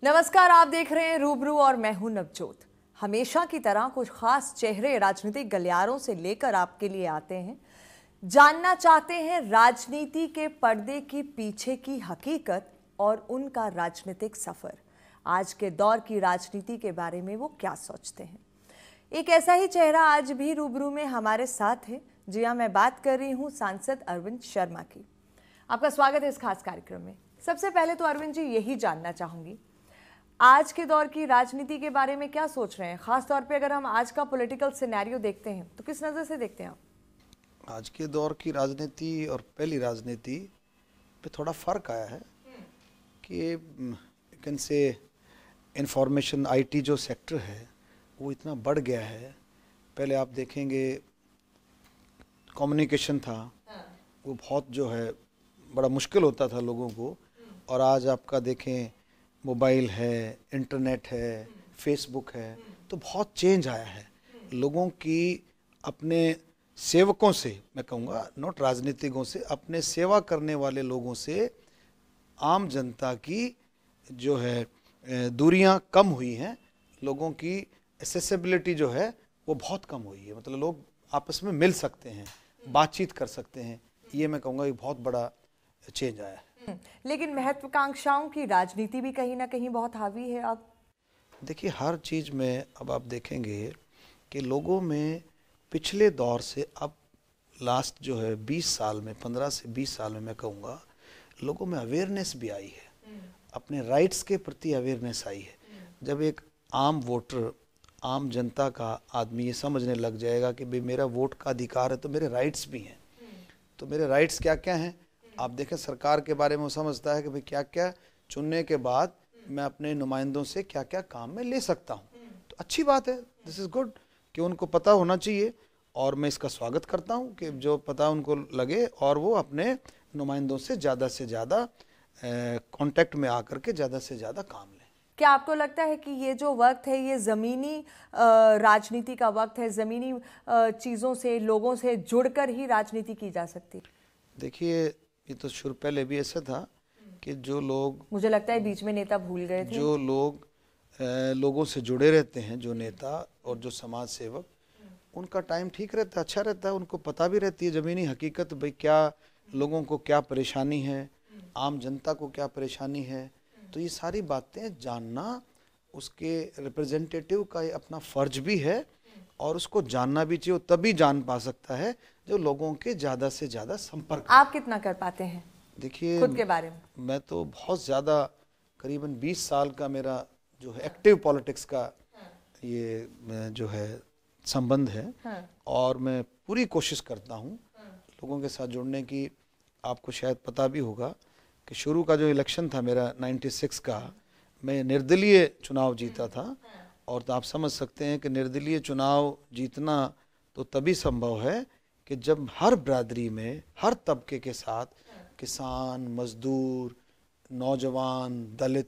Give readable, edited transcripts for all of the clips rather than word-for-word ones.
नमस्कार, आप देख रहे हैं रूबरू और मैं हूं नवजोत। हमेशा की तरह कुछ खास चेहरे राजनीतिक गलियारों से लेकर आपके लिए आते हैं। जानना चाहते हैं राजनीति के पर्दे की पीछे की हकीकत और उनका राजनीतिक सफर। आज के दौर की राजनीति के बारे में वो क्या सोचते हैं। एक ऐसा ही चेहरा आज भी रूबरू में हमारे साथ है। जी हाँ, मैं बात कर रही हूँ सांसद अरविंद शर्मा की। आपका स्वागत है इस खास कार्यक्रम में। सबसे पहले तो अरविंद जी यही जानना चाहूंगी, आज के दौर की राजनीति के बारे में क्या सोच रहे हैं? खास तौर पे अगर हम आज का पॉलिटिकल सिनेरियो देखते हैं तो किस नज़र से देखते हैं आप? आज के दौर की राजनीति और पहली राजनीति पे थोड़ा फ़र्क आया है कि कैन से इंफॉर्मेशन आईटी जो सेक्टर है वो इतना बढ़ गया है। पहले आप देखेंगे कम्युनिकेशन था, वो बहुत जो है बड़ा मुश्किल होता था लोगों को, और आज आपका देखें मोबाइल है, इंटरनेट है, फेसबुक है, तो बहुत चेंज आया है। लोगों की अपने सेवकों से, मैं कहूँगा नॉट राजनीतिकों से, अपने सेवा करने वाले लोगों से आम जनता की जो है दूरियां कम हुई हैं। लोगों की एक्सेसिबिलिटी जो है वो बहुत कम हुई है। मतलब लोग आपस में मिल सकते हैं, बातचीत कर सकते हैं। ये मैं कहूँगा एक बहुत बड़ा चेंज आया है। लेकिन महत्वाकांक्षाओं की राजनीति भी कहीं ना कहीं बहुत हावी है। अब देखिए, हर चीज़ में अब आप देखेंगे कि लोगों में पिछले दौर से अब लास्ट जो है 20 साल में, 15 से 20 साल में मैं कहूँगा, लोगों में अवेयरनेस भी आई है, अपने राइट्स के प्रति अवेयरनेस आई है। जब एक आम वोटर, आम जनता का आदमी ये समझने लग जाएगा कि भाई मेरा वोट का अधिकार है तो मेरे राइट्स भी हैं, तो मेरे राइट्स क्या क्या हैं। आप देखें सरकार के बारे में वो समझता है कि भाई क्या क्या चुनने के बाद मैं अपने नुमाइंदों से क्या क्या काम में ले सकता हूँ। तो अच्छी बात है, दिस इज़ गुड कि उनको पता होना चाहिए, और मैं इसका स्वागत करता हूँ कि जो पता उनको लगे और वो अपने नुमाइंदों से ज़्यादा कांटेक्ट में आकर के ज़्यादा से ज़्यादा काम लें। क्या आपको लगता है कि ये जो वक्त है ये ज़मीनी राजनीति का वक्त है? ज़मीनी चीज़ों से, लोगों से जुड़कर ही राजनीति की जा सकती है? देखिए, ये तो शुरू पहले भी ऐसा था कि जो लोग, मुझे लगता है बीच में नेता भूल गए थे, जो लोग लोगों से जुड़े रहते हैं, जो नेता और जो समाज सेवक, उनका टाइम ठीक रहता है, अच्छा रहता है। उनको पता भी रहती है ज़मीनी हकीकत, भाई क्या लोगों को क्या परेशानी है, आम जनता को क्या परेशानी है। तो ये सारी बातें जानना उसके रिप्रेजेंटेटिव का अपना फ़र्ज भी है, और उसको जानना भी चाहिए। तभी जान पा सकता है जो लोगों के ज़्यादा से ज़्यादा संपर्क। आप कितना कर पाते हैं देखिए, खुद के बारे में? मैं तो बहुत ज़्यादा, करीबन 20 साल का मेरा जो है एक्टिव पॉलिटिक्स का ये जो है संबंध है, और मैं पूरी कोशिश करता हूँ लोगों के साथ जुड़ने की। आपको शायद पता भी होगा कि शुरू का जो इलेक्शन था मेरा 96 का, मैं निर्दलीय चुनाव जीता था, और तो आप समझ सकते हैं कि निर्दलीय चुनाव जीतना तो तभी संभव है कि जब हर बिरादरी में, हर तबके के साथ, किसान, मजदूर, नौजवान, दलित,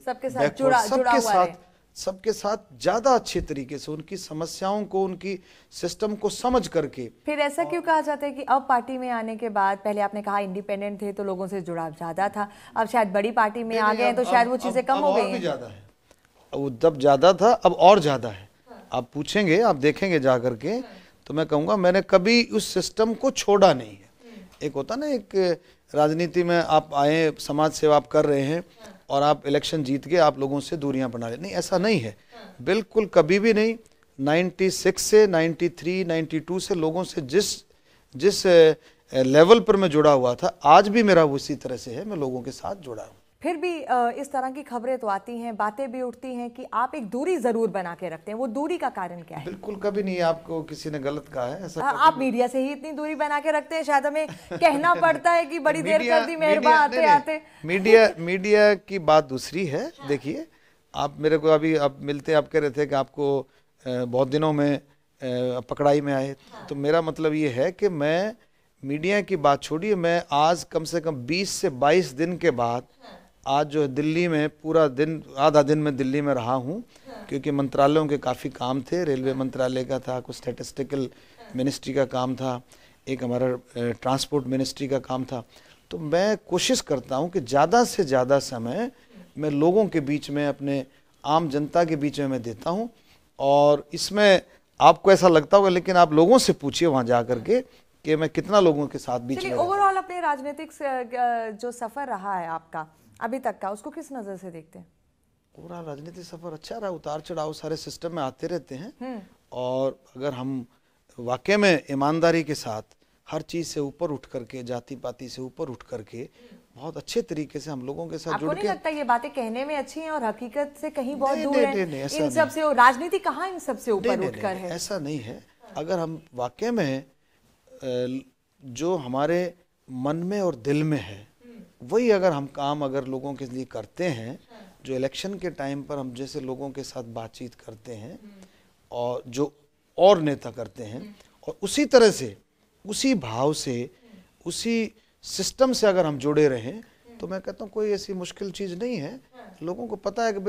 सबके साथ ज़्यादा अच्छे तरीके से उनकी समस्याओं को, उनकी सिस्टम को समझ करके। फिर ऐसा क्यों कहा जाता है कि अब पार्टी में आने के बाद, पहले आपने कहा इंडिपेंडेंट थे तो लोगों से जुड़ाव ज़्यादा था, अब शायद बड़ी पार्टी में आ गए तो शायद वो चीज़ें कम हो गई हैं? ज़्यादा है, वो तब ज़्यादा था, अब और ज़्यादा है। आप पूछेंगे, आप देखेंगे जा करके, तो मैं कहूँगा मैंने कभी उस सिस्टम को छोड़ा नहीं है। एक होता ना, एक राजनीति में आप आए, समाज सेवा आप कर रहे हैं और आप इलेक्शन जीत के आप लोगों से दूरियां बना ले, नहीं, ऐसा नहीं है, बिल्कुल कभी भी नहीं। 96 से 93, 92 से लोगों से जिस लेवल पर मैं जुड़ा हुआ था, आज भी मेरा उसी तरह से है, मैं लोगों के साथ जुड़ा हूँ। फिर भी इस तरह की खबरें तो आती हैं, बातें भी उठती हैं कि आप एक दूरी जरूर बना के रखते हैं। वो दूरी का कारण क्या है? बिल्कुल कभी नहीं, आपको किसी ने गलत कहा है ऐसा। आप मीडिया से ही इतनी दूरी बना के रखते हैं, शायद हमें कहना पड़ता है कि बड़ी देर कर दी मेहरबान आते आते। मीडिया की बात दूसरी है। देखिए, आप मेरे को अभी आप मिलते, आप कह रहे थे कि आपको बहुत दिनों में पकड़ाई में आए, तो मेरा मतलब ये है कि मैं मीडिया की बात छोड़िए, मैं आज कम से कम 20 से 22 दिन के बाद आज जो है दिल्ली में पूरा दिन, आधा दिन में दिल्ली में रहा हूँ, क्योंकि मंत्रालयों के काफ़ी काम थे। रेलवे मंत्रालय का था, कुछ स्टैटिस्टिकल मिनिस्ट्री का काम था, एक हमारा ट्रांसपोर्ट मिनिस्ट्री का काम था। तो मैं कोशिश करता हूँ कि ज़्यादा से ज़्यादा समय मैं लोगों के बीच में अपने आम जनता के बीच में मैं देता हूँ। और इसमें आपको ऐसा लगता होगा, लेकिन आप लोगों से पूछिए वहाँ जा करके कि मैं कितना लोगों के साथ बीच में रहता हूँ। ओवरऑल अपने राजनीतिक जो सफर रहा है आपका अभी तक का, उसको किस नजर से देखते हैं? पूरा राजनीतिक सफर अच्छा रहा, उतार चढ़ाव सारे सिस्टम में आते रहते हैं। और अगर हम वाकई में ईमानदारी के साथ हर चीज से ऊपर उठ करके, जाति पाति से ऊपर उठ करके बहुत अच्छे तरीके से हम लोगों के साथ जुड़ के। आपको नहीं लगता ये बातें कहने में अच्छी हैं और हकीकत से कहीं बहुत दूर है? है? इन सब से राजनीति कहाँ इन सब से ऊपर उठकर है? ऐसा नहीं है। अगर हम वाकई में जो हमारे मन में और दिल में है वही अगर हम काम अगर लोगों के लिए करते हैं, जो इलेक्शन के टाइम पर हम जैसे लोगों के साथ बातचीत करते हैं और जो और नेता करते हैं, और उसी तरह से, उसी भाव से, उसी सिस्टम से अगर हम जुड़े रहें, तो मैं कहता हूँ कोई ऐसी मुश्किल चीज़ नहीं है। लोगों को पता है कि भाई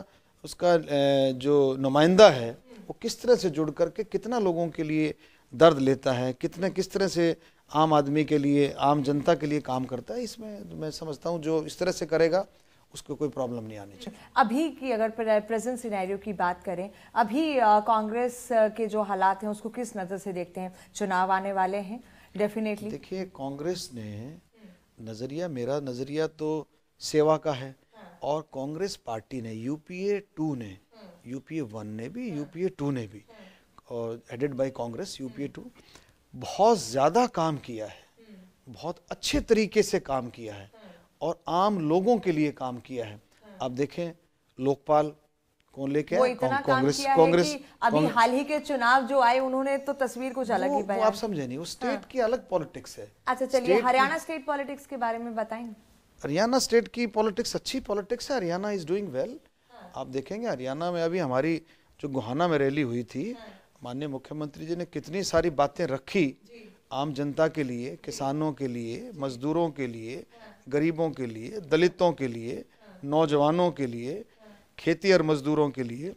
उसका जो नुमाइंदा है वो किस तरह से जुड़ करके कितना लोगों के लिए दर्द लेता है, किस तरह से आम आदमी के लिए, आम जनता के लिए काम करता है। इसमें मैं समझता हूँ जो इस तरह से करेगा उसको कोई प्रॉब्लम नहीं आनी चाहिए। अभी की अगर प्रेजेंट सिनेरियो की बात करें, अभी कांग्रेस के जो हालात हैं उसको किस नज़र से देखते हैं? चुनाव आने वाले हैं डेफिनेटली। देखिए, कांग्रेस ने नज़रिया, मेरा नज़रिया तो सेवा का है, और कांग्रेस पार्टी ने यूपीए 2 ने, यूपीए 1 ने भी, यूपीए 2 ने भी, और हेडेड बाय कांग्रेस यूपीए 2 बहुत ज़्यादा काम किया है, बहुत अच्छे तरीके से काम किया है और आम लोगों के लिए काम किया है। आप देखें लोकपाल कौन लेके आए? कांग्रेस। अभी हाल ही के चुनाव जो आए उन्होंने तो तस्वीर कुछ अलग ही बनाई। आप समझे नहीं, वो स्टेट की अलग पॉलिटिक्स है। अच्छा चलिए, हरियाणा स्टेट पॉलिटिक्स के बारे में बताएंगे। हरियाणा स्टेट की पॉलिटिक्स अच्छी पॉलिटिक्स है। Haryana is doing well. आप देखेंगे हरियाणा में अभी हमारी जो गोहाना में रैली हुई थी, माननीय मुख्यमंत्री जी ने कितनी सारी बातें रखी आम जनता के लिए, किसानों के लिए, मजदूरों के लिए, गरीबों के लिए, दलितों के लिए, नौजवानों के लिए, खेती और मजदूरों के लिए,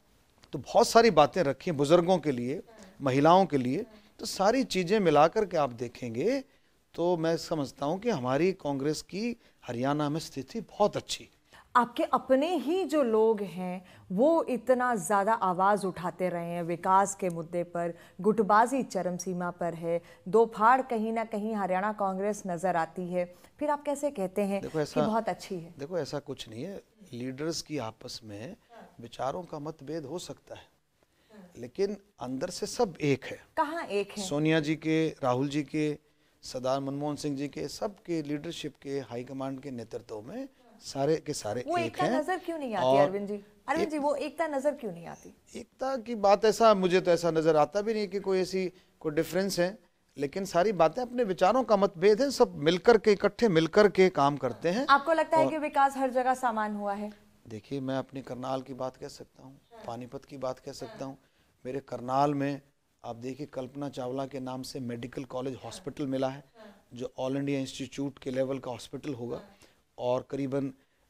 तो बहुत सारी बातें रखी हैं, बुजुर्गों के लिए, महिलाओं के लिए। तो सारी चीज़ें मिलाकर के आप देखेंगे तो मैं समझता हूं कि हमारी कांग्रेस की हरियाणा में स्थिति बहुत अच्छी। आपके अपने ही जो लोग हैं वो इतना ज़्यादा आवाज़ उठाते रहे हैं विकास के मुद्दे पर, गुटबाजी चरम सीमा पर है, दो फाड़ कहीं ना कहीं हरियाणा कांग्रेस नज़र आती है, फिर आप कैसे कहते हैं कि बहुत अच्छी है? देखो, ऐसा कुछ नहीं है। लीडर्स की आपस में विचारों का मतभेद हो सकता है, लेकिन अंदर से सब एक है। कहाँ एक है? सोनिया जी के, राहुल जी के, सरदार मनमोहन सिंह जी के, सबके लीडरशिप के, हाईकमांड के नेतृत्व में सारे के सारे वो एक हैं। नजर क्यों नहीं आती अरविंद जी? वो एकता नजर क्यों नहीं आती? एकता की बात ऐसा, मुझे तो ऐसा नजर आता भी नहीं कि कोई ऐसी कोई डिफरेंस है, लेकिन सारी बातें अपने विचारों का मतभेद है। सब मिलकर के, इकट्ठे मिलकर के काम करते हैं। आपको लगता है कि विकास हर जगह सामान हुआ है? देखिए, मैं अपनी करनाल की बात कह सकता हूँ, पानीपत की बात कह सकता हूँ। मेरे करनाल में आप देखिए कल्पना चावला के नाम से मेडिकल कॉलेज हॉस्पिटल मिला है, जो ऑल इंडिया इंस्टीट्यूट के लेवल का हॉस्पिटल होगा, और करीबन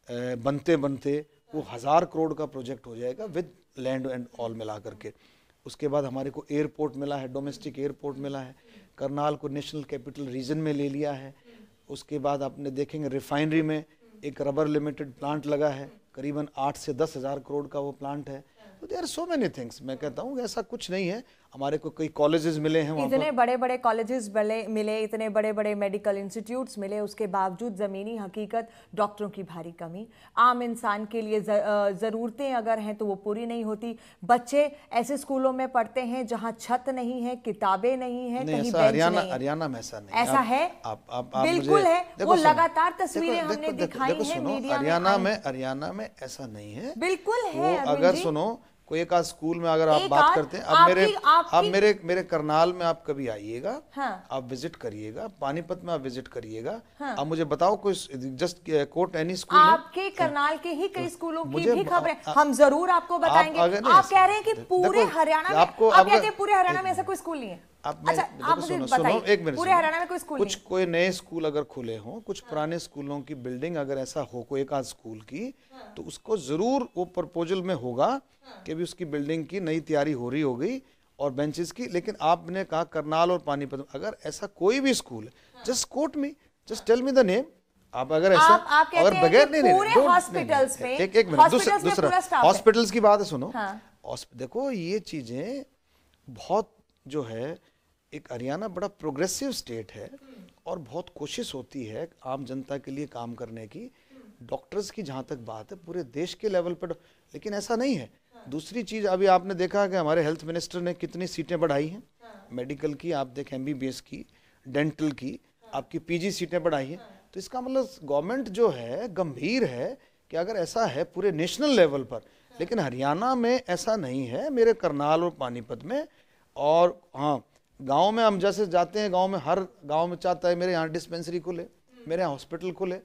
बनते बनते वो 1000 करोड़ का प्रोजेक्ट हो जाएगा विद लैंड एंड ऑल मिला करके। उसके बाद हमारे को एयरपोर्ट मिला है, डोमेस्टिक एयरपोर्ट मिला है, करनाल को नेशनल कैपिटल रीजन में ले लिया है। उसके बाद आपने देखेंगे रिफाइनरी में एक रबर लिमिटेड प्लांट लगा है, करीबन 8 से 10 हज़ार करोड़ का वो प्लांट है। तो there are so many things. मैं कहता हूँ ऐसा कुछ नहीं है। हमारे को कई कॉलेजेस मिले हैं, इतने बड़े बड़े कॉलेजेस मिले, इतने बड़े बड़े मेडिकल इंस्टीट्यूट्स मिले, उसके बावजूद ज़मीनी हकीकत, डॉक्टरों की भारी कमी, आम इंसान के लिए ज़रूरतें अगर हैं तो वो पूरी नहीं होती। बच्चे ऐसे स्कूलों में पढ़ते हैं जहां छत नहीं है, किताबें नहीं है, कहीं बेंच नहीं है। हरियाणा में ऐसा नहीं, ऐसा है? बिल्कुल है। वो लगातार तस्वीरें हमने दिखाई है मीडिया में। हरियाणा में ऐसा नहीं है, बिल्कुल है। अगर सुनो, कोई एक आध स्कूल में अगर आप बात करते हैं, अब मेरे करनाल में आप कभी आइएगा, हाँ। आप विजिट करिएगा, पानीपत में आप विजिट करिएगा, हाँ। आप मुझे बताओ कोई जस्ट कोट एनी स्कूल आपके करनाल के ही कई स्कूलों की भी खबरें हम जरूर आपको बताएंगे। आप कह रहे हैं कि पूरे हरियाणा में, आप कहते हैं पूरे हरियाणा में ऐसा कोई स्कूल नहीं है? अच्छा, आप मुझे बताइए, एक मिनट, पूरे हरियाणा में कोई स्कूल नहीं? कोई नए स्कूल अगर खुले हों, कुछ पुराने स्कूलों की बिल्डिंग अगर ऐसा हो कोई एक आध स्कूल की, तो उसको जरूर वो प्रपोजल में होगा कि भी उसकी बिल्डिंग की नई तैयारी हो रही होगी और बेंचेस की। लेकिन आपने कहा करनाल और पानीपत, अगर ऐसा कोई भी स्कूल है, just quote me, just tell me the name, आप अगर ऐसा आप कहते अगर हैं बगैर कि पूरे हॉस्पिटल्स में एक मिनट, दूसरा हॉस्पिटल्स की बात है, सुनो। हाँ। देखो ये चीजें बहुत जो है, एक हरियाणा बड़ा प्रोग्रेसिव स्टेट है और बहुत कोशिश होती है आम जनता के लिए काम करने की। डॉक्टर्स की जहाँ तक बात है पूरे देश के लेवल पर, लेकिन ऐसा नहीं है। दूसरी चीज, अभी आपने देखा कि हमारे हेल्थ मिनिस्टर ने कितनी सीटें बढ़ाई हैं मेडिकल की, आप देखें MBBS की, डेंटल की, आपकी PG सीटें बढ़ाई हैं। तो इसका मतलब गवर्नमेंट जो है गंभीर है कि अगर ऐसा है पूरे नेशनल लेवल पर, लेकिन हरियाणा में ऐसा नहीं है, मेरे करनाल और पानीपत में। और हाँ, गांव में हम जैसे जाते हैं, गांव में हर गांव में चाहता है मेरे यहाँ डिस्पेंसरी खुले, मेरे यहाँ हॉस्पिटल खुले,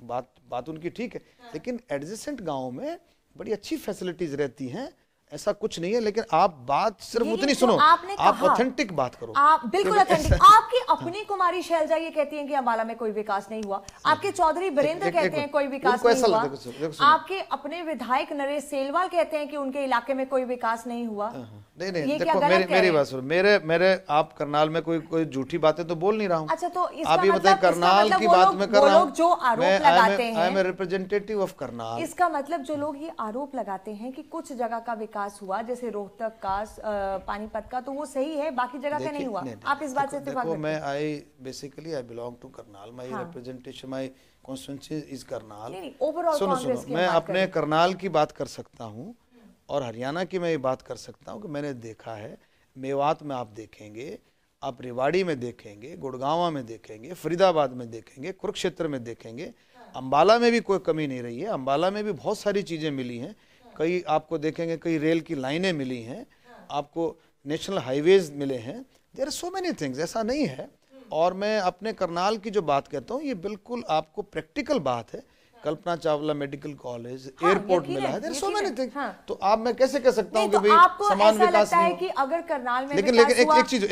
बात उनकी ठीक है, लेकिन एडजेसेंट गांव में बड़ी अच्छी फैसिलिटीज रहती हैं, ऐसा कुछ नहीं है। लेकिन आप बात सिर्फ उतनी सुनो, आप ऑथेंटिक बात करो। आप बिल्कुल ऑथेंटिक। आपकी अपनी कुमारी शैलजा ये कहती हैं कि अंबाला में कोई विकास नहीं हुआ, आपके चौधरी बीरेंद्र कहते हैं कोई विकास नहीं हुआ, आपके अपने विधायक नरेश सेलवाल कहते हैं कि उनके इलाके में कोई विकास नहीं हुआ। नहीं, देखो मेरी बात सुनो, मेरे आप करनाल में कोई झूठी बातें तो बोल नहीं रहा हूँ। अच्छा, तो आप ये बताइए, करनाल की बात में कर रहा हूँ, जो आरोप लगाते हैं, I am representative of Karnal. इसका मतलब जो लोग ये आरोप लगाते हैं कि कुछ जगह का विकास हुआ, जैसे रोहतक का, पानीपत का, तो वो सही है, बाकी जगह का नहीं हुआ। आप इस बात से इत्तेफाक देखो, मैं I belong to Karnal, my representation, my constituency is Karnal. Overall सुनो, मैं अपने करनाल की बात कर सकता हूँ और हरियाणा की मैं ये बात कर सकता हूँ कि मैंने देखा है, मेवात में आप देखेंगे, आप रेवाड़ी में देखेंगे, गुड़गांव में देखेंगे, फरीदाबाद में देखेंगे, कुरुक्षेत्र में देखेंगे, अंबाला में भी कोई कमी नहीं रही है। अंबाला में भी बहुत सारी चीज़ें मिली हैं, कई आपको देखेंगे, कई रेल की लाइनें मिली हैं, आपको नेशनल हाईवेज मिले हैं, there are so many things, ऐसा नहीं है। और मैं अपने करनाल की जो बात कहता हूँ, ये बिल्कुल आपको प्रैक्टिकल बात है। Kalpana Chawla medical college, airport मिला है, there are so many things. तो आप, मैं कैसे कह सकता हूँ कि भाई समान विकास नहीं है कि अगर करनाल में लेकिन एक चीज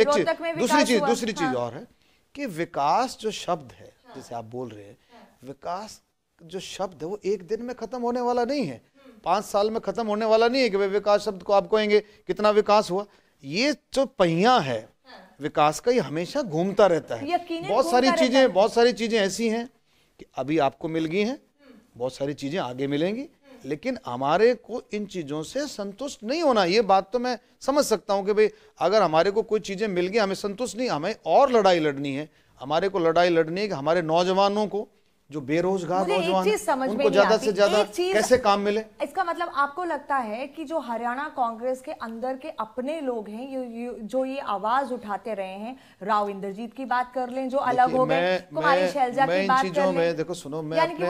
दूसरी चीज और है कि विकास जो शब्द है, जैसे आप बोल रहे हैं, विकास जो शब्द है वो एक दिन में खत्म होने वाला नहीं है, 5 साल में खत्म होने वाला नहीं है कि विकास शब्द को आप कहेंगे कितना विकास हुआ। ये जो पहिया है विकास का, ये हमेशा घूमता रहता है। बहुत सारी चीजें ऐसी हैं कि अभी आपको मिल गई हैं, बहुत सारी चीजें आगे मिलेंगी, लेकिन हमारे को इन चीजों से संतुष्ट नहीं होना। ये बात तो मैं समझ सकता हूं कि भाई अगर हमारे को कोई चीजें मिल गई, हमें संतुष्ट नहीं, हमें और लड़ाई लड़नी है। हमारे को लड़ाई लड़नी है कि हमारे नौजवानों को, जो बेरोजगार नौजवान, उनको ज्यादा से ज्यादा कैसे काम मिले। इसका मतलब आपको लगता है कि जो हरियाणा कांग्रेस के अंदर के अपने लोग हैं, जो ये आवाज उठाते रहे हैं, राव इंद्रजीत की बात कर लें जो अलग हो गए, कुमारी शैलजा की बात कर लें, देखो सुनो,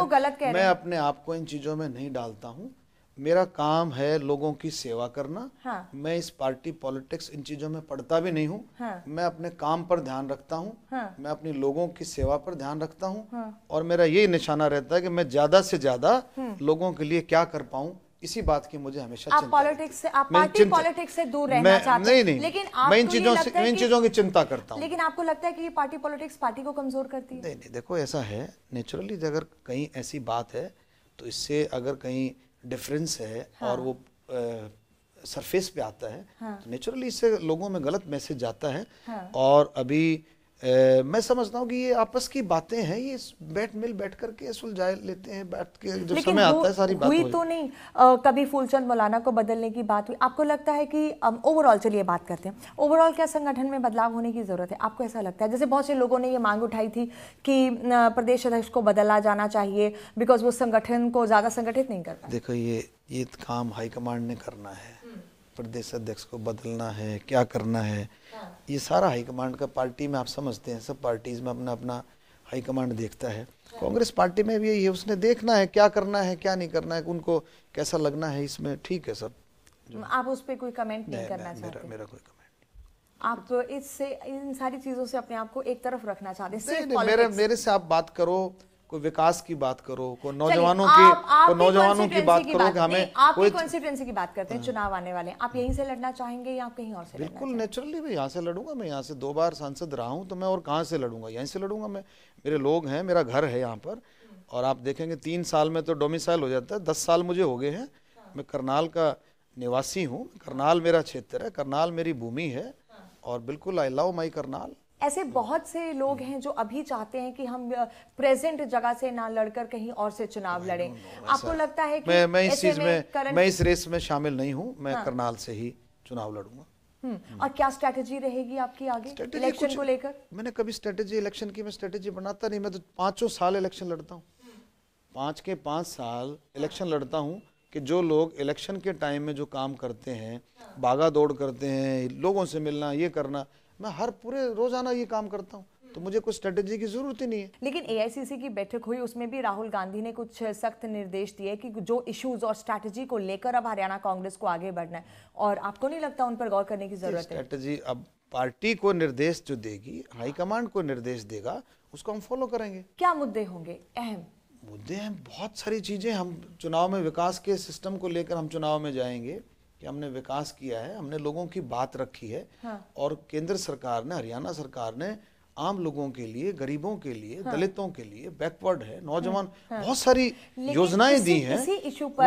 मैं अपने आप को इन चीजों में नहीं डालता हूँ। मेरा काम है लोगों की सेवा करना। हाँ। मैं इस पार्टी पॉलिटिक्स इन चीजों में पढ़ता भी नहीं हूँ। हाँ। मैं अपने काम पर ध्यान रखता हूँ। हाँ। मैं अपनी लोगों की सेवा पर ध्यान रखता हूँ। हाँ। और मेरा यही निशाना रहता है कि मैं ज्यादा से ज्यादा लोगों के लिए क्या कर पाऊँ, इसी बात की मुझे हमेशा आप पॉलिटिक्स से, आप पार्टी पॉलिटिक्स से दूर रहना चाहते हैं। नहीं, लेकिन मैं इन चीजों की चिंता करता हूँ। लेकिन आपको लगता है कि ये पार्टी पॉलिटिक्स पार्टी को कमजोर करती है? नहीं, देखो ऐसा है, नेचुरली अगर कहीं ऐसी बात है तो इससे अगर कहीं डिफरेंस है, हाँ, और वो सरफेस पे आता है, हाँ, तो नेचुरली इससे लोगों में गलत मैसेज जाता है। हाँ। और अभी मैं समझता हूँ कि ये आपस की बातें हैं, ये बैठ करके सुलझा लेते हैं, बैठ के जब समय आता है सारी बात हुई तो नहीं। कभी फूलचंद मौलाना को बदलने की बात हुई। आपको लगता है कि ओवरऑल, चलिए बात करते हैं, ओवरऑल क्या संगठन में बदलाव होने की जरूरत है? आपको ऐसा लगता है? जैसे बहुत से लोगों ने ये मांग उठाई थी कि प्रदेश अध्यक्ष को बदला जाना चाहिए बिकॉज वो संगठन को ज्यादा संगठित नहीं करता। देखो ये काम हाईकमांड ने करना है, प्रदेश अध्यक्ष को बदलना है, क्या करना है, ये सारा हाईकमांड का, पार्टी में आप समझते हैं सब पार्टीज में अपना अपना हाईकमांड देखता है। कांग्रेस पार्टी में भी यही है, उसने देखना है क्या करना है क्या नहीं करना है, उनको कैसा लगना है, इसमें ठीक है सब। आप उस पर कोई कमेंट नहीं करना चाहते? मेरा कोई कमेंट। आप इससे, इन सारी चीजों से अपने आप को एक तरफ रखना चाहते हैं? मेरे से आप बात करो, कोई विकास की बात करो, कोई नौजवानों की बात करो कि हमें कोई कॉन्स्टिट्यूएंसी की बात करते हैं, चुनाव आने वाले हैं, आप यहीं से लड़ना चाहेंगे या आप कहीं और से? बिल्कुल नेचुरली मैं यहाँ से लड़ूंगा। मैं यहाँ से 2 बार सांसद रहा हूँ, तो मैं और कहाँ से लड़ूंगा, यहीं से लड़ूंगा। मैं, मेरे लोग हैं, मेरा घर है यहाँ पर, और आप देखेंगे 3 साल में तो डोमिसाइल हो जाता है। 10 साल मुझे हो गए हैं, मैं करनाल का निवासी हूँ, करनाल मेरा क्षेत्र है, करनाल मेरी भूमि है, और बिल्कुल आई लव माई करनाल। ऐसे बहुत से लोग हैं जो अभी चाहते हैं कि हम प्रेजेंट जगह से ना लड़कर कहीं और से चुनाव लड़ें। आपको लगता है कि मैं इस चीज में, मैं इस रेस में शामिल नहीं हूं। मैं करनाल से ही चुनाव लड़ूंगा। और क्या स्ट्रैटेजी रहेगी आपकी आगे इलेक्शन को लेकर? मैंने कभी स्ट्रेटेजी इलेक्शन की मैं स्ट्रेटेजी बनाता नहीं। मैं तो 5 साल इलेक्शन लड़ता हूँ। 5 के 5 साल इलेक्शन लड़ता हूँ कि जो लोग इलेक्शन के टाइम में जो काम करते हैं, भागा दौड़ करते हैं, लोगों से मिलना, ये करना, मैं हर पूरे रोजाना ये काम करता हूँ। तो मुझे कोई स्ट्रेटेजी की जरूरत ही नहीं है। लेकिन एआईसीसी की बैठक हुई, उसमें भी राहुल गांधी ने कुछ सख्त निर्देश दिए कि जो इश्यूज और स्ट्रैटेजी को लेकर अब हरियाणा कांग्रेस को आगे बढ़ना है, और आपको नहीं लगता उन पर गौर करने की जरूरत है? स्ट्रैटेजी अब पार्टी को निर्देश जो देगी, हाईकमांड को निर्देश देगा, उसको हम फॉलो करेंगे। क्या मुद्दे होंगे अहम? मुद्दे हैं बहुत सारी चीजें। हम चुनाव में विकास के सिस्टम को लेकर हम चुनाव में जाएंगे कि हमने विकास किया है, हमने लोगों की बात रखी है। और केंद्र सरकार ने, हरियाणा सरकार ने आम लोगों के लिए, गरीबों के लिए, दलितों के लिए, बैकवर्ड है, नौजवान, बहुत सारी योजनाएं दी हैं। इसी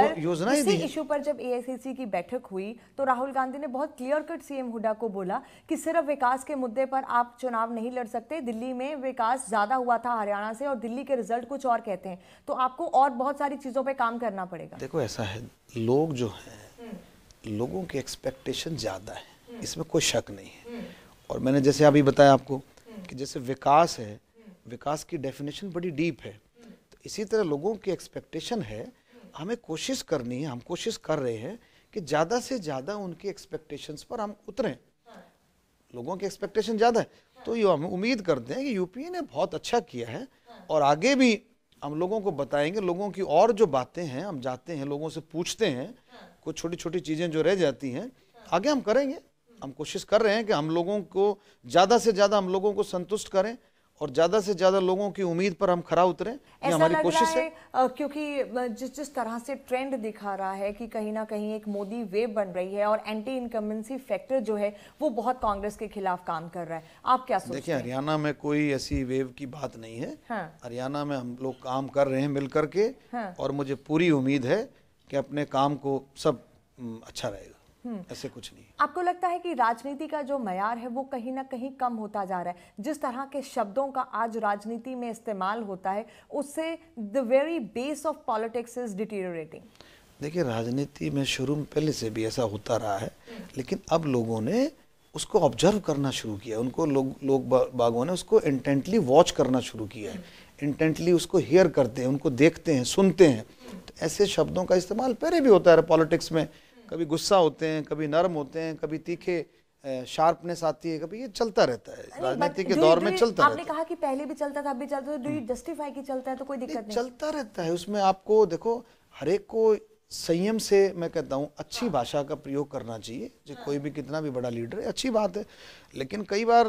इशू पर जब एआईसीसी की बैठक हुई तो राहुल गांधी ने बहुत क्लियर कट सीएम हुड्डा को बोला कि सिर्फ विकास के मुद्दे पर आप चुनाव नहीं लड़ सकते। दिल्ली में विकास ज्यादा हुआ था हरियाणा से, और दिल्ली के रिजल्ट कुछ और कहते हैं, तो आपको और बहुत सारी चीजों पर काम करना पड़ेगा। देखो ऐसा है, लोग जो है, लोगों की एक्सपेक्टेशन ज्यादा है, इसमें कोई शक नहीं है। और मैंने जैसे अभी बताया आपको कि जैसे विकास है, विकास की डेफिनेशन बड़ी डीप है, तो इसी तरह लोगों की एक्सपेक्टेशन है। हमें कोशिश करनी है, हम कोशिश कर रहे हैं कि ज़्यादा से ज़्यादा उनकी एक्सपेक्टेशंस पर हम उतरें। लोगों की एक्सपेक्टेशन ज़्यादा है, तो ये हम उम्मीद करते हैं कि यूपी ने बहुत अच्छा किया है, और आगे भी हम लोगों को बताएंगे। लोगों की और जो बातें हैं, हम जाते हैं, लोगों से पूछते हैं, कुछ छोटी छोटी चीज़ें जो रह जाती हैं, आगे हम करेंगे। हम कोशिश कर रहे हैं कि हम लोगों को ज़्यादा से ज़्यादा हम लोगों को संतुष्ट करें, और ज़्यादा से ज़्यादा लोगों की उम्मीद पर हम खरा उतरें। ये हमारी कोशिश है। क्योंकि जिस तरह से ट्रेंड दिखा रहा है कि कहीं ना कहीं एक मोदी वेव बन रही है, और एंटी इनकम्बेंसी फैक्टर जो है वो बहुत कांग्रेस के खिलाफ काम कर रहा है। आप क्या सोचते हैं? देखिए, हरियाणा में कोई ऐसी वेव की बात नहीं है। हरियाणा में हम लोग काम कर रहे हैं मिल करके, और मुझे पूरी उम्मीद है कि अपने काम को सब अच्छा रहेगा। ऐसे कुछ नहीं। आपको लगता है कि राजनीति का जो मयार है वो कहीं ना कहीं कम होता जा रहा है? जिस तरह के शब्दों का आज राजनीति में इस्तेमाल होता है, उससे the very base of politics is deteriorating. देखिए, राजनीति में शुरू में पहले से भी ऐसा होता रहा है, लेकिन अब लोगों ने उसको ऑब्जर्व करना शुरू किया। उनको लोग बागों ने उसको इंटेंटली वॉच करना शुरू किया है, इंटेंटली उसको हियर करते हैं, उनको देखते हैं, सुनते हैं। तो ऐसे शब्दों का इस्तेमाल पहले भी होता है पॉलिटिक्स में। कभी गुस्सा होते हैं, कभी नरम होते हैं, कभी तीखे शार्पनेस आती है, कभी ये चलता रहता है राजनीति के दौर में, चलता रहता है। आपने कहा कि पहले भी चलता था, अभी चलता है, डू यू जस्टिफाई कि चलता है तो कोई दिक्कत नहीं? चलता रहता है। उसमें आपको देखो, हर एक को संयम से, मैं कहता हूँ, अच्छी भाषा का प्रयोग करना चाहिए। जो कोई भी कितना भी बड़ा लीडर है, अच्छी बात है, लेकिन कई बार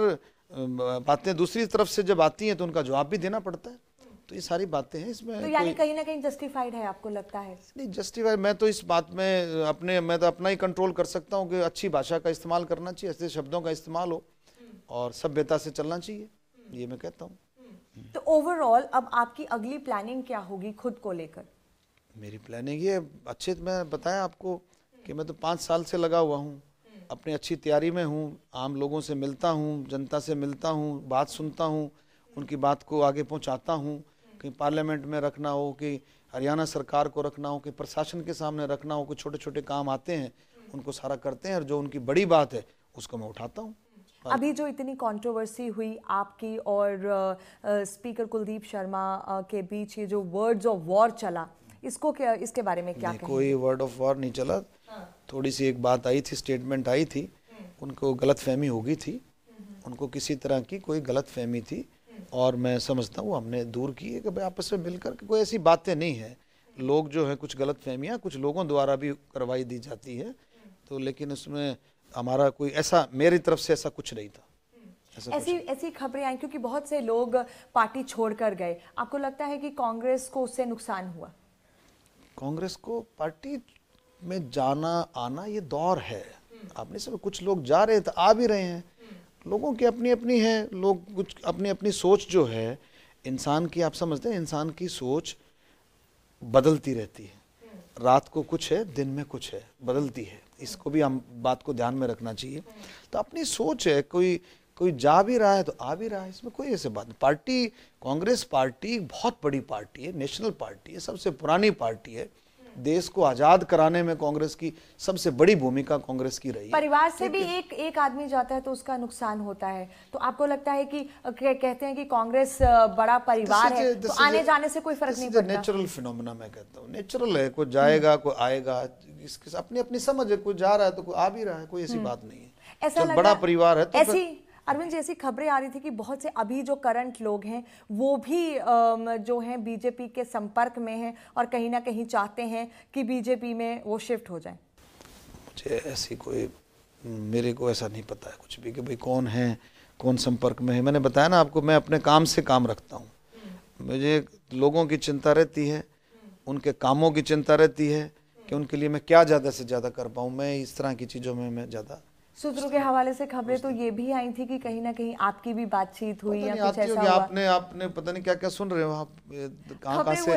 बातें दूसरी तरफ से जब आती हैं तो उनका जवाब भी देना पड़ता है। तो ये सारी बातें हैं इसमें। तो यानी कहीं ना कहीं जस्टिफाइड है, आपको लगता है? नहीं जस्टिफाइड, मैं तो इस बात में मैं तो अपना ही कंट्रोल कर सकता हूँ कि अच्छी भाषा का इस्तेमाल करना चाहिए, ऐसे शब्दों का इस्तेमाल हो, और सभ्यता से चलना चाहिए, ये मैं कहता हूँ। तो ओवरऑल अब आपकी अगली प्लानिंग क्या होगी खुद को लेकर? मेरी प्लानिंग ये अच्छे, मैं बताया आपको कि मैं तो 5 साल से लगा हुआ हूँ, अपनी अच्छी तैयारी में हूँ, आम लोगों से मिलता हूँ, जनता से मिलता हूँ, बात सुनता हूँ, उनकी बात को आगे पहुँचाता हूँ। कहीं पार्लियामेंट में रखना हो, कि हरियाणा सरकार को रखना हो, कि प्रशासन के सामने रखना हो, कुछ छोटे छोटे काम आते हैं उनको सारा करते हैं, और जो उनकी बड़ी बात है उसको मैं उठाता हूँ। अभी जो इतनी कंट्रोवर्सी हुई आपकी और स्पीकर कुलदीप शर्मा के बीच, ये जो वर्ड्स ऑफ वॉर चला, इसको क्या, इसके बारे में क्या कहेंगे? कोई वर्ड ऑफ वॉर नहीं चला। थोड़ी सी एक बात आई थी, स्टेटमेंट आई थी, उनको गलतफहमी हो गई थी, उनको किसी तरह की कोई गलतफहमी थी, और मैं समझता हूँ हमने दूर की है कि भाई आपस में मिलकर के कोई ऐसी बातें नहीं है। लोग जो है, कुछ गलतफहमियाँ कुछ लोगों द्वारा भी करवाई दी जाती है, तो लेकिन उसमें हमारा कोई ऐसा, मेरी तरफ से ऐसा कुछ नहीं था। ऐसी खबरें आई क्योंकि बहुत से लोग पार्टी छोड़कर गए। आपको लगता है कि कांग्रेस को उससे नुकसान हुआ? कांग्रेस को पार्टी में जाना आना ये दौर है। आपने सब, कुछ लोग जा रहे हैं तो आ भी रहे हैं, लोगों की अपनी अपनी है, लोग कुछ अपनी अपनी सोच जो है इंसान की, आप समझते हैं, इंसान की सोच बदलती रहती है। रात को कुछ है, दिन में कुछ है, बदलती है। इसको भी हम बात को ध्यान में रखना चाहिए। तो अपनी सोच है, कोई कोई जा भी रहा है तो आ भी रहा है, इसमें कोई ऐसे बात नहीं। पार्टी, कांग्रेस पार्टी बहुत बड़ी पार्टी है, नेशनल पार्टी है, सबसे पुरानी पार्टी है। देश को आजाद कराने में कांग्रेस की सबसे बड़ी भूमिका कांग्रेस की रही है। परिवार से भी एक आदमी जाता है तो उसका नुकसान होता है, तो आपको लगता है कि कहते हैं कि कांग्रेस बड़ा परिवार है तो आने जाने से कोई फर्क नहीं पड़ता? नेचुरल फिनोमेना मैं कहता हूँ, नेचुरल है, कोई जाएगा कोई आएगा, इसके अपनी अपनी समझ है, कोई जा रहा है तो कोई आ भी रहा है, कोई ऐसी बात नहीं है। ऐसा बड़ा परिवार है तो ऐसी अरविंद जी, ऐसी खबरें आ रही थी कि बहुत से अभी जो करंट लोग हैं वो भी जो हैं बीजेपी के संपर्क में हैं और कहीं ना कहीं चाहते हैं कि बीजेपी में वो शिफ्ट हो जाएं। मुझे ऐसी कोई, मेरे को ऐसा नहीं पता है कुछ भी कि भाई कौन है, कौन संपर्क में है। मैंने बताया ना आपको, मैं अपने काम से काम रखता हूँ। मुझे लोगों की चिंता रहती है, उनके कामों की चिंता रहती है कि उनके लिए मैं क्या ज़्यादा से ज़्यादा कर पाऊँ। मैं इस तरह की चीज़ों में मैं ज़्यादा। सूत्रों के हवाले से खबरें तो ये भी आई थी कि कहीं ना कहीं आपकी भी बातचीत हुई या कुछ ऐसा हुआ। आपने पता नहीं क्या क्या सुन रहे हो आप, कहाँ से,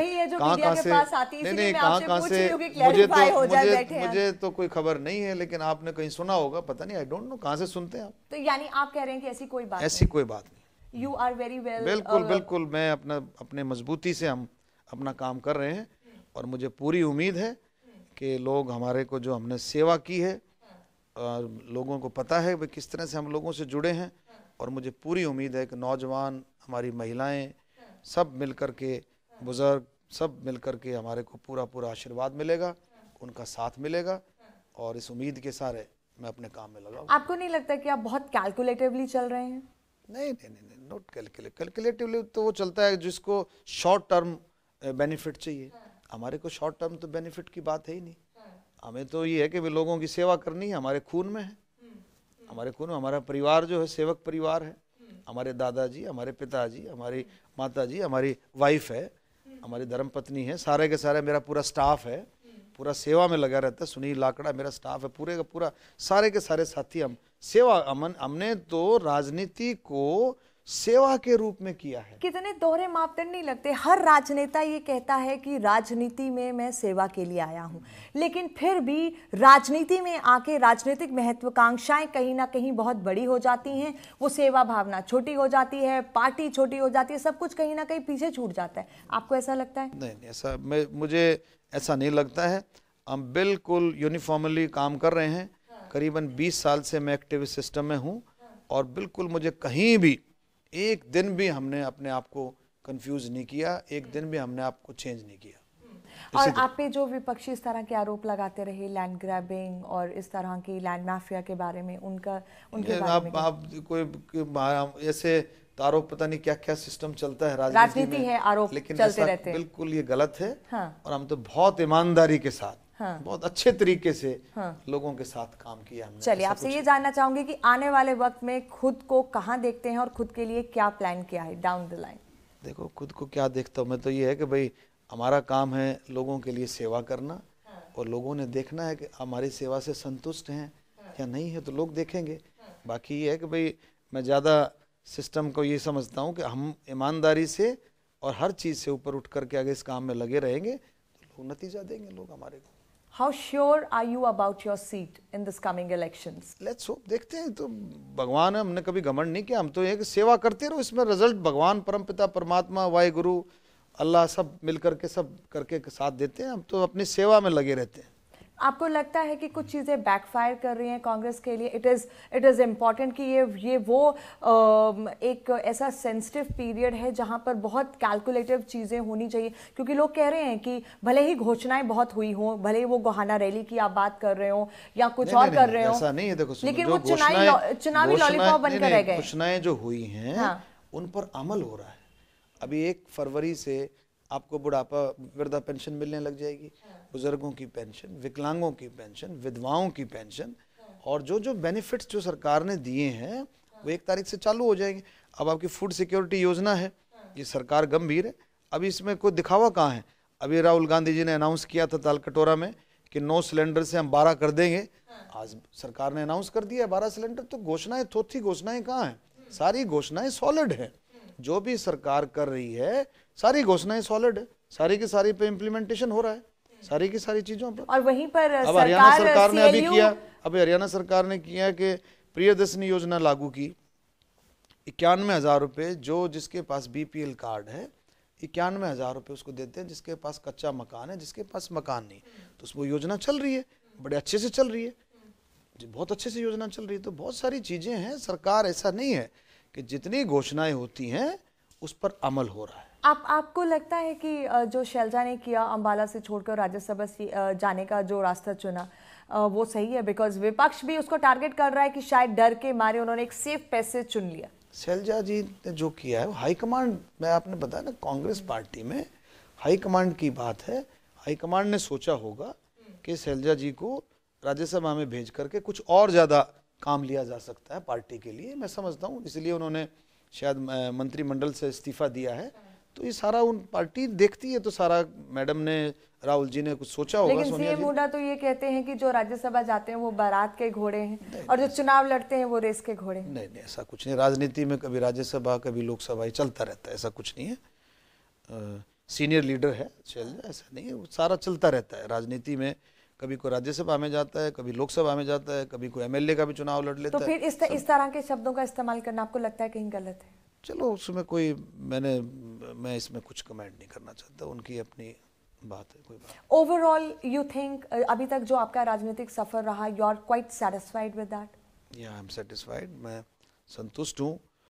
मुझे तो कोई खबर नहीं है, लेकिन आपने कहीं सुना होगा, पता नहीं, आई डोंट नो कहाँ से सुनते हैं आप। तो यानी आप कह रहे हैं कि ऐसी कोई बात नहीं। You are very well. बिल्कुल बिल्कुल, मैं अपने मजबूती से हम अपना काम कर रहे हैं और मुझे पूरी उम्मीद है कि लोग हमारे को, जो हमने सेवा की है और लोगों को पता है वे किस तरह से हम लोगों से जुड़े हैं, और मुझे पूरी उम्मीद है कि नौजवान, हमारी महिलाएं, सब मिलकर के, बुजुर्ग सब मिलकर के हमारे को पूरा आशीर्वाद मिलेगा, उनका साथ मिलेगा, और इस उम्मीद के सारे मैं अपने काम में लगा। आपको नहीं लगता कि आप बहुत कैलकुलेटिवली चल रहे हैं? नहीं, नॉट कैलकुलेटिवली तो वो चलता है जिसको शॉर्ट टर्म बेनिफिट चाहिए। हमारे को शॉर्ट टर्म तो बेनिफिट की बात है ही नहीं। हमें तो ये है कि वे लोगों की सेवा करनी है, हमारे खून में है। हमारे खून में हमारा परिवार जो है सेवक परिवार है। हमारे दादाजी, हमारे पिताजी, हमारी माताजी, हमारी वाइफ है, हमारी धर्मपत्नी है, सारे के सारे मेरा पूरा स्टाफ है, पूरा सेवा में लगा रहता है। सुनील लाकड़ा मेरा स्टाफ है, पूरे का पूरा, सारे के सारे साथी हम सेवा, हमने तो राजनीति को सेवा के रूप में किया है। कितने दोहरे मापदंड नहीं लगते? हर राजनेता ये कहता है कि राजनीति में मैं सेवा के लिए आया हूं, लेकिन फिर भी राजनीति में आके राजनीतिक महत्वाकांक्षाएं कहीं ना कहीं बहुत बड़ी हो जाती हैं, वो सेवा भावना छोटी हो जाती है, पार्टी छोटी हो जाती है, सब कुछ कहीं ना कहीं पीछे छूट जाता है। आपको ऐसा लगता है? नहीं, ऐसा मुझे ऐसा नहीं लगता है। हम बिल्कुल यूनिफॉर्मली काम कर रहे हैं। करीबन 20 साल से मैं एक्टिव सिस्टम में हूँ, और बिल्कुल मुझे कहीं भी एक दिन भी हमने अपने आप को कंफ्यूज नहीं किया, एक दिन भी हमने आपको चेंज नहीं किया। और आप पे जो विपक्षी इस तरह के आरोप लगाते रहे, लैंड ग्रैबिंग और इस तरह की लैंड माफिया के बारे में, उनके बारे में आप कोई ऐसे आरोप, पता नहीं क्या क्या सिस्टम चलता है राजनीति है, आरोप लेकिन चलते रहते हैं। बिल्कुल ये गलत है। हाँ। और हम तो बहुत ईमानदारी के साथ, हाँ। बहुत अच्छे तरीके से लोगों के साथ काम किया हमने। चलिए, आपसे ये जानना चाहूंगी कि आने वाले वक्त में खुद को कहाँ देखते हैं और खुद के लिए क्या प्लान किया है डाउन द लाइन? देखो, खुद को क्या देखता हूँ मैं तो ये है कि भाई हमारा काम है लोगों के लिए सेवा करना, और लोगों ने देखना है कि हमारी सेवा से संतुष्ट हैं या नहीं है, तो लोग देखेंगे। बाकी ये है कि भाई मैं ज़्यादा सिस्टम को ये समझता हूँ कि हम ईमानदारी से और हर चीज़ से ऊपर उठ करके अगर इस काम में लगे रहेंगे तो लोग नतीजा देंगे, लोग हमारे को। How sure are you about your seat in this coming elections? Let's hope, देखते हैं। तो भगवान है, हमने कभी घमंड नहीं किया, हम तो ये कि सेवा करते रहो, इसमें रिजल्ट भगवान, परमपिता परमात्मा, वाहिगुरु, अल्लाह सब मिलकर के सब करके साथ देते हैं। हम तो अपनी सेवा में लगे रहते हैं। आपको लगता है कि कुछ चीज़ें बैकफायर कर रही हैं कांग्रेस के लिए? इट इज़ इम्पॉर्टेंट कि ये वो एक ऐसा सेंसिटिव पीरियड है जहां पर बहुत कैलकुलेटिव चीज़ें होनी चाहिए, क्योंकि लोग कह रहे हैं कि भले ही घोषणाएं बहुत हुई हों, भले ही वो गोहाना रैली की आप बात कर रहे हो या कुछ और कर रहे हो, ऐसा नहीं है। देखो, लेकिन वो चुनावी लॉलीपॉप बनकर रह गए। घोषणाएं जो हुई हैं उन पर अमल हो रहा है। अभी 1 फरवरी से आपको बुढ़ापा वृद्धा पेंशन मिलने लग जाएगी, बुजुर्गों की पेंशन, विकलांगों की पेंशन, विधवाओं की पेंशन, और जो बेनिफिट्स जो सरकार ने दिए हैं वो 1 तारीख से चालू हो जाएंगे। अब आपकी फूड सिक्योरिटी योजना है, ये सरकार गंभीर है। अभी इसमें कोई दिखावा कहाँ है? अभी राहुल गांधी जी ने अनाउंस किया था तालकटोरा में कि 9 सिलेंडर से हम 12 कर देंगे। आज सरकार ने अनाउंस कर दिया 12 सिलेंडर। तो घोषणाएं, थोथी घोषणाएं कहाँ हैं? सारी घोषणाएं सॉलिड है। जो भी सरकार कर रही है सारी घोषणाएं सॉलिड है, सारी की सारी पे इम्प्लीमेंटेशन हो रहा है, सारी की सारी चीजों पर। और वहीं पर अब हरियाणा सरकार ने अभी किया, अभी हरियाणा सरकार ने किया कि प्रियदर्शनी योजना लागू की, 91,000 रुपये जो जिसके पास BPL कार्ड है 91,000 रुपये उसको देते हैं, जिसके पास कच्चा मकान है, जिसके पास मकान नहीं। तो वो योजना चल रही है, बड़े अच्छे से चल रही है जी, बहुत अच्छे से योजना चल रही है। तो बहुत सारी चीज़ें हैं, सरकार ऐसा नहीं है कि जितनी घोषणाएं होती हैं उस पर अमल हो रहा है। आपको लगता है कि जो शैलजा ने किया, अंबाला से छोड़कर राज्यसभा जाने का जो रास्ता चुना, वो सही है? बिकॉज विपक्ष भी उसको टारगेट कर रहा है कि शायद डर के मारे उन्होंने एक सेफ पैसेज चुन लिया। शैलजा जी ने जो किया है वो हाईकमांड, मैं आपने बताया ना, कांग्रेस पार्टी में हाईकमांड की बात है। हाईकमांड ने सोचा होगा कि शैलजा जी को राज्यसभा में भेज करके कुछ और ज़्यादा काम लिया जा सकता है पार्टी के लिए, मैं समझता हूँ, इसलिए उन्होंने शायद मंत्रिमंडल से इस्तीफा दिया है। तो ये सारा उन पार्टी देखती है, तो सारा मैडम ने, राहुल जी ने कुछ सोचा होगा। लेकिन सीएम हुड्डा तो ये कहते हैं कि जो राज्यसभा जाते हैं वो बारात के घोड़े हैं और जो चुनाव लड़ते हैं वो रेस के घोड़े। नहीं, ऐसा कुछ नहीं। राजनीति में कभी राज्यसभा कभी लोकसभा ही चलता रहता है, ऐसा कुछ नहीं है। सीनियर लीडर है शैलजा, ऐसा नहीं है, वो सारा चलता रहता है राजनीति में। कभी कोई राज्यसभा में जाता है, कभी लोकसभा में जाता है, कभी कोई MLA का भी चुनाव लड़ लेता है। तो फिर इस तरह के शब्दों का इस्तेमाल करना आपको लगता है कहीं गलत है? चलो उसमें कोई मैं इसमें कुछ कमेंट नहीं करना चाहता, उनकी अपनी बात है, कोई बात। ओवरऑल यू थिंक अभी तक जो आपका राजनीतिक सफर रहा, you are quite satisfied with that? Yeah I am satisfied, मैं संतुष्ट हूँ